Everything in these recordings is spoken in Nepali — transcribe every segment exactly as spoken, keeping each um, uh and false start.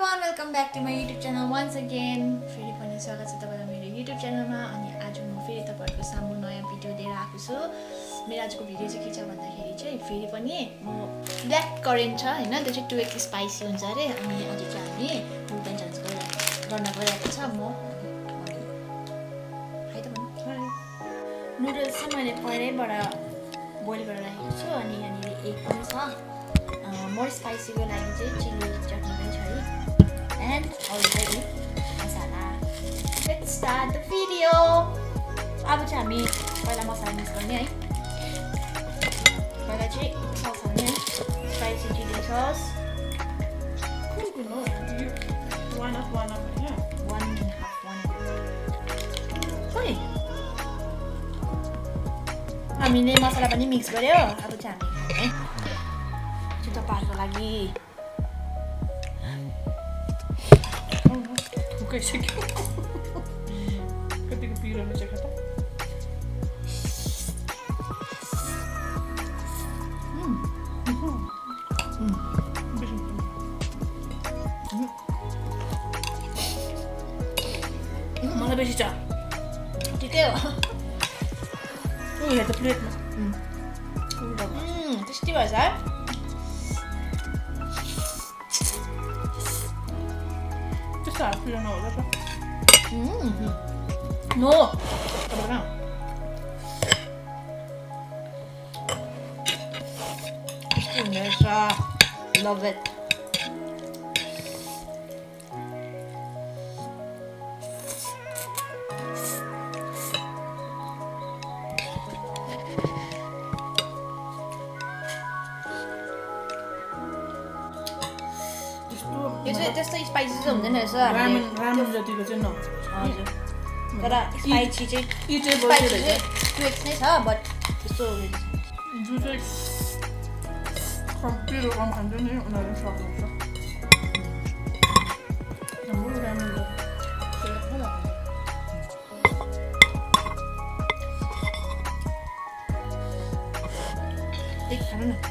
everyone, welcome back to my YouTube channel once again. फेरि पनि स्वागत छ तपाईलाई मेरो YouTube च्यानलमा अनि आज म फेरि तपाईहरुको सामु नयाँ भिडियो लिएर आएको छु। मेरो आजको भिडियो चाहिँ के छ भन्दाखेरि चाहिँ फेरि पनि म ब्ल्याक करेन्ट छ हैन त्यो चाहिँ टु एक्स स्पाइसी हुन्छ रे अनि आज चाहिँ हामी मुक्बाङ च्यालेन्ज गर्न गइरहेको छ म हाइ त भन्नु नुडल्स चाहिँ मैले पहिल्यैबाट बोइल गरेर राखेको छु अनि यहाँनिर एग पनि छ मोर स्पाइसी को लागि चाहिँ चिली चटनी पनि छ है and already masala let's start the video. अब चाहिँ हामी पहिला मसाला मिक्स गर्ने है पहिला चाहिँ सस हाल्ने है स्पाइसी चिली सस कुन कुन हो one of one of yeah one and a half one खोइ हामीले मसाला पनि मिक्स गर्यो। अब चाहिँ हामी है तपाईहरुको लागि फुकाइसक्यो कतिको पिरो हुन्छ खा त मलाई बेसी छ ठिकै हो। उ यहाँ त प्लेटमा टेस्टी भएछ है Stop, you don't know that. Mm. No. Come on now. Nice. Love it. It's just like spicy something is ramen ramen जतिको चाहिँ न हजुर तर स्पाइसी चाहिँ इटेबल चाहिँ टु एक्स नै छ बट त्यस्तो जो चाहिँ कम पिरो कम खान्छ नि उनीहरुले सक्नुहुन्छ हाम्रो ramen एक खानु न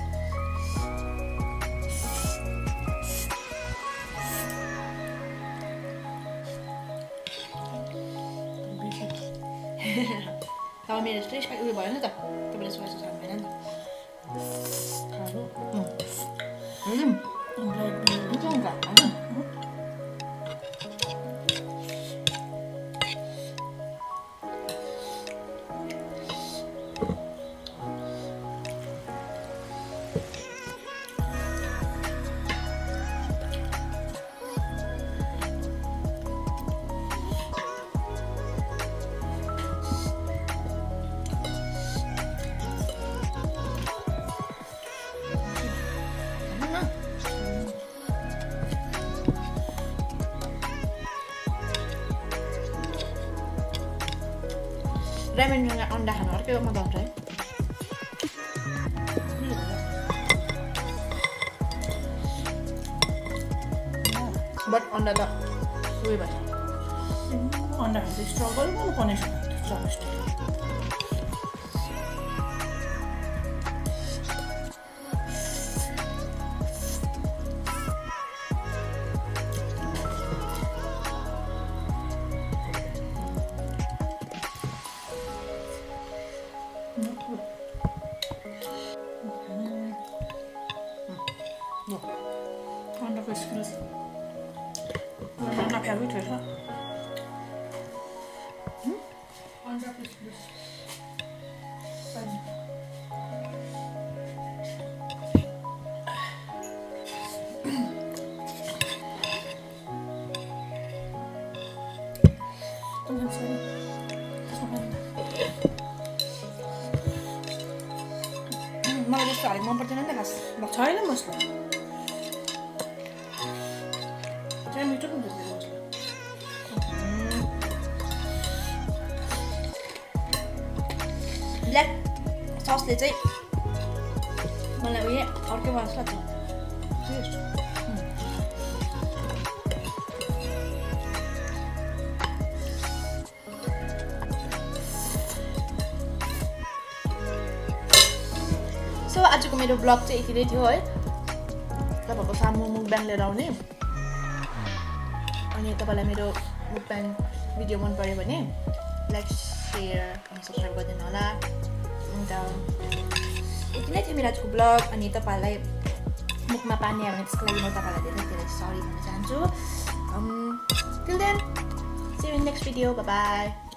अब मेरो जस्तै स्पाइसी उयो भयो नि त तपाईँले स्पाइसी खानु भएन नि त खानु ramen dengan अंडा खानु अर्कै मजा आउँछ है बट अंडा त उयो भन्छ अन्डा खान्छ स्ट्रगल गर्नु पर्ने छ चलेस्ट अन्डाको स्किल्स अन्डा फेरि थियो अन्डाको स्किल्स मलाई त्यस्तो हालेको मन पर्दैन नि त खास छैन मसला चाहिँ मिठो पनि हुन्छ मसला ब्ल्याक ससले चाहिँ मलाई उयो अर्कै मसला छ सो आजको मेरो ब्लग चाहिँ यति नै थियो है। तपाईहरुको सामु मुकब्याङ लिएर आउने अनि तपाईलाई मेरो मुकब्याङ भिडियो मन पर्यो भने लाइक शेयर अनि सब्स्क्राइब गरिदिनु होला अन्त यति नै थियो मेरो आजको ब्लग अनि तपाईलाई मुखमा पानी आयो भने त्यसको लागि म तपाईलाई धेरै धेरै सरी भन्न चाहन्छु um till then see you in next video bye bye